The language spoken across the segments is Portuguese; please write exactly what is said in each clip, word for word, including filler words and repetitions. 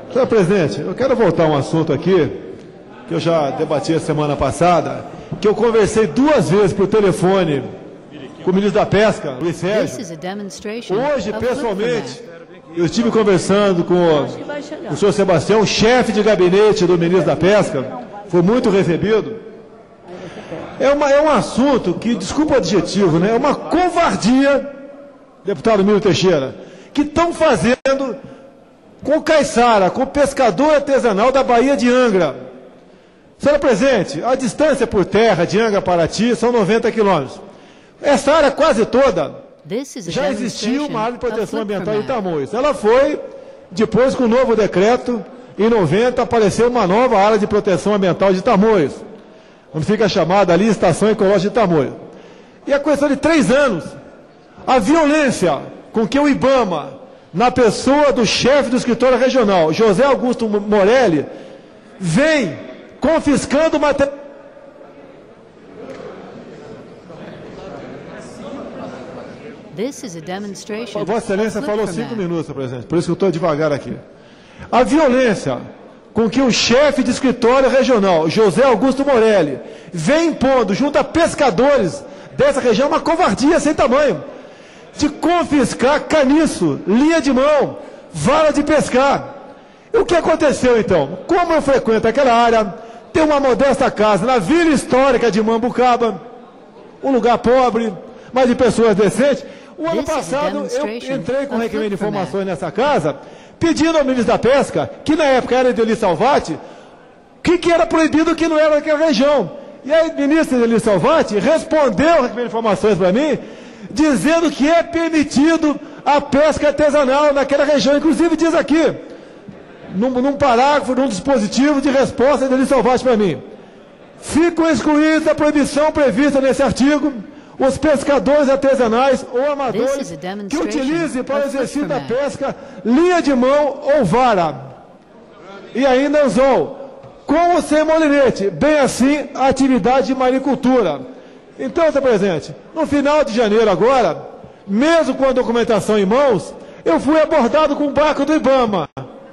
Senhor presidente, eu quero voltar a um assunto aqui, que eu já debati a semana passada, que eu conversei duas vezes por telefone com o ministro da Pesca, Luiz Sérgio. Hoje, pessoalmente, eu estive conversando com o, o senhor Sebastião, chefe de gabinete do ministro da Pesca, foi muito recebido. É, uma, é um assunto que, desculpa o adjetivo, né, é uma covardia, deputado Miro Teixeira, que estão fazendo com o caiçara, com o pescador artesanal da Baía de Angra. Senhora presidente, a distância por terra de Angra a Paraty são noventa quilômetros. Essa área quase toda já existiu uma área de proteção ambiental em Tamoios. Ela foi, depois com o novo decreto, em noventa, apareceu uma nova área de proteção ambiental de Tamoios, onde fica chamada ali Estação Ecológica de Tamoios. E a questão de três anos, a violência com que o IBAMA, na pessoa do chefe do escritório regional, José Augusto Morelli, vem confiscando material. Vossa Excelência falou cinco minutos, senhor presidente, por isso que eu estou devagar aqui. A violência com que o chefe de escritório regional, José Augusto Morelli, vem impondo junto a pescadores dessa região uma covardia sem tamanho, de confiscar caniço, linha de mão, vara de pescar. E o que aconteceu então? Como eu frequento aquela área, tem uma modesta casa na Vila Histórica de Mambucaba, um lugar pobre, mas de pessoas decentes. O ano passado eu entrei com requerimento de informações nessa casa, pedindo ao ministro da Pesca, que na época era Ideli Salvati, o que, que era proibido e o que não era naquela região. E aí o ministro Ideli Salvati respondeu o requerimento de informações para mim, dizendo que é permitido a pesca artesanal naquela região. Inclusive diz aqui, num, num parágrafo, num dispositivo de resposta Ideli Salvati para mim, ficam excluídos da proibição prevista nesse artigo os pescadores artesanais ou amadores que utilizem para o exercício da pesca linha de mão ou vara. E ainda usou, com ou sem molinete, bem assim a atividade de maricultura. Então, senhor presidente, no final de janeiro agora, mesmo com a documentação em mãos, eu fui abordado com um barco do IBAMA.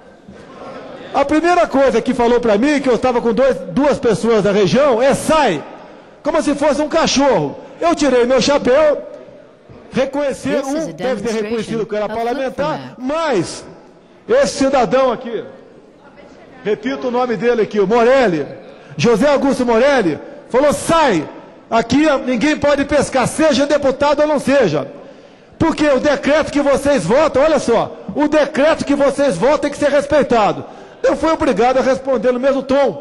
A primeira coisa que falou para mim, que eu estava com dois, duas pessoas da região, é sai, como se fosse um cachorro. Eu tirei meu chapéu, reconhecer, um deve ter reconhecido que era parlamentar, mas esse cidadão aqui, repito o nome dele aqui, o Morelli, José Augusto Morelli, falou, sai, aqui ninguém pode pescar, seja deputado ou não seja, porque o decreto que vocês votam, olha só, o decreto que vocês votam tem que ser respeitado. Eu fui obrigado a responder no mesmo tom,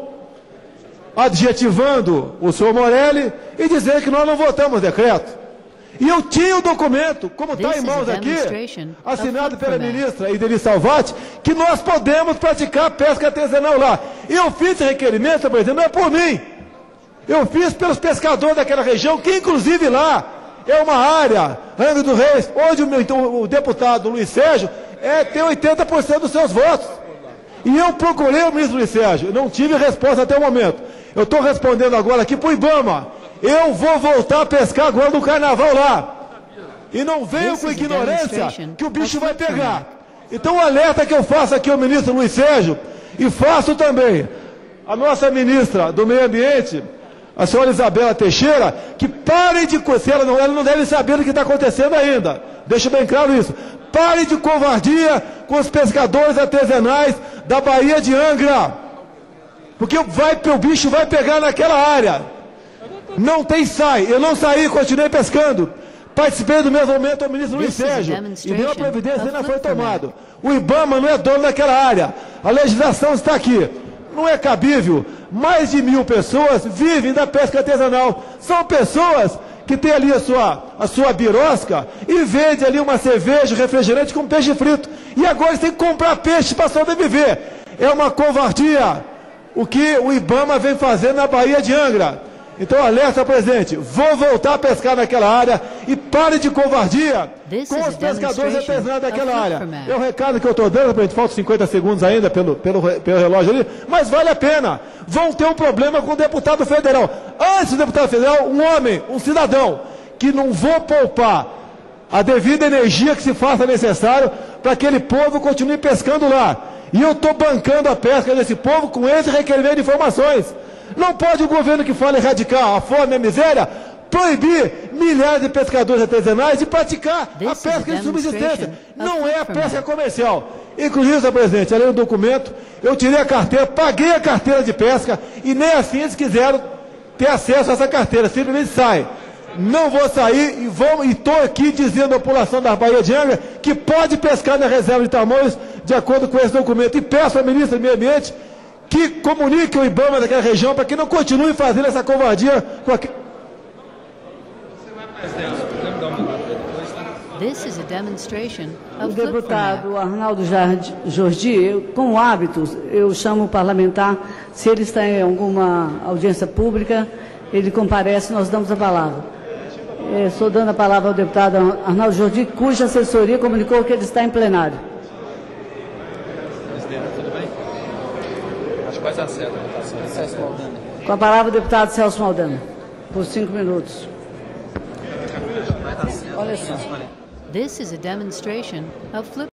adjetivando o senhor Morelli e dizer que nós não votamos decreto. E eu tinha o documento, como está em mãos aqui, assinado pela ministra Ideli Salvati, que nós podemos praticar pesca artesanal lá. E eu fiz esse requerimento, senhor presidente, não é por mim. Eu fiz pelos pescadores daquela região, que inclusive lá é uma área, Angra dos Reis, onde o, meu, o deputado Luiz Sérgio é, tem oitenta por cento dos seus votos. E eu procurei o ministro Luiz Sérgio, não tive resposta até o momento. Eu estou respondendo agora aqui para o IBAMA. Eu vou voltar a pescar agora no carnaval lá. E não venho com ignorância que o bicho vai pegar. Então o alerta que eu faço aqui ao ministro Luiz Sérgio, e faço também a nossa ministra do Meio Ambiente, a senhora Isabela Teixeira, que parem de coçar, ela não, ela não deve saber o que está acontecendo ainda. Deixa bem claro isso. Pare de covardia com os pescadores artesanais da Baía de Angra. Porque vai, o bicho vai pegar naquela área. Não tem sai. Eu não saí, continuei pescando. Participei do mesmo momento ao ministro Luiz Sérgio. E nenhuma providência ainda foi tomada. O IBAMA não é dono daquela área. A legislação está aqui. Não é cabível. Mais de mil pessoas vivem da pesca artesanal. São pessoas que têm ali a sua, a sua birosca e vende ali uma cerveja, refrigerante com peixe frito. E agora eles têm que comprar peixe para sobreviver. É uma covardia o que o IBAMA vem fazendo na Baía de Angra. Então, alerta, presidente, vou voltar a pescar naquela área e pare de covardia com os pescadores artesanais daquela área. É o recado que eu estou dando, presidente, faltam cinquenta segundos ainda pelo, pelo, pelo relógio ali, mas vale a pena. Vão ter um problema com o deputado federal. Antes do deputado federal, um homem, um cidadão, que não vou poupar a devida energia que se faça necessário para que aquele povo continue pescando lá. E eu estou bancando a pesca desse povo com esse requerimento de informações. Não pode o governo que fala erradicar a fome e a miséria proibir milhares de pescadores artesanais de praticar a pesca de subsistência. Não é a pesca comercial. Inclusive, senhor presidente, além do documento, eu tirei a carteira, paguei a carteira de pesca e nem assim eles quiseram ter acesso a essa carteira. Simplesmente sai. Não vou sair e vou, e estou aqui dizendo à população da Baía de Angra que pode pescar na reserva de Tamoios de acordo com esse documento. E peço à ministra do Meio Ambiente que comunique o IBAMA daquela região para que não continue fazendo essa covardia com a... O deputado Arnaldo Jordi, com hábitos, eu chamo o parlamentar, se ele está em alguma audiência pública, ele comparece, nós damos a palavra. É, estou dando a palavra ao deputado Arnaldo Jordi, cuja assessoria comunicou que ele está em plenário. Presidente, tudo bem? Acho que vai dar certo a votação. Celso Maldana. Com a palavra o deputado Celso Maldana, por cinco minutos. Olha só. This is a demonstration of flip